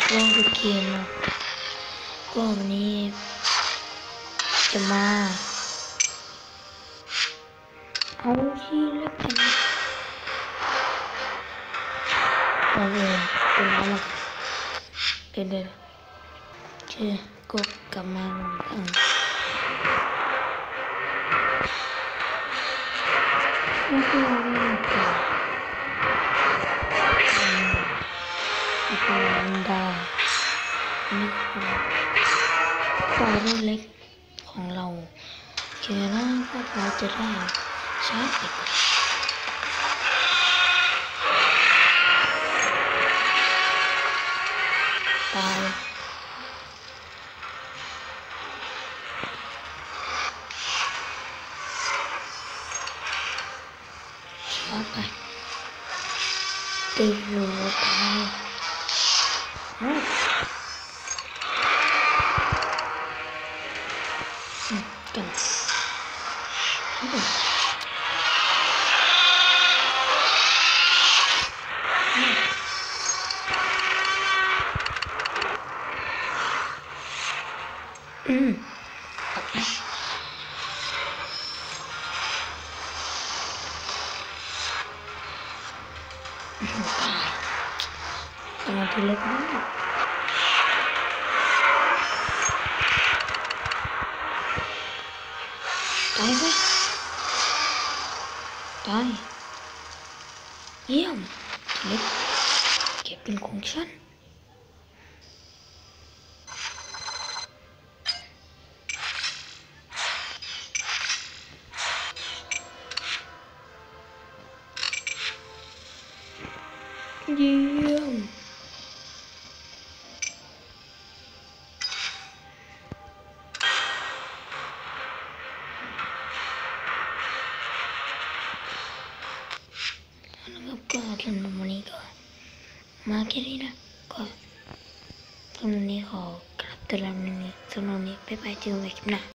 ลงทุกเกมเนาะก็วันนี้จะมาเอาที่เล็กกันเราเองเป็นอะไรกันเดี๋ยวเชื่อกดกลับมาไม่คืออะไรต่อนี่คือวันดานี่คือตัวเล็กของเราเชื่อนะพวกเราจะได้ใช้ไปก่อนตายช้าไปตีหัวตายกันมาทีเล็กนิดตายไหมตายเยี่ยมเล็กเก็บเป็นของฉันเยี่ยมก็สำหรับวันนี้ก็มาแค่นี้นะก็สำหรับวันนี้ขอกลับตัวลำนี้สำหรับวันนี้บ๊ายบายเจอกันใหม่คลิปหน้า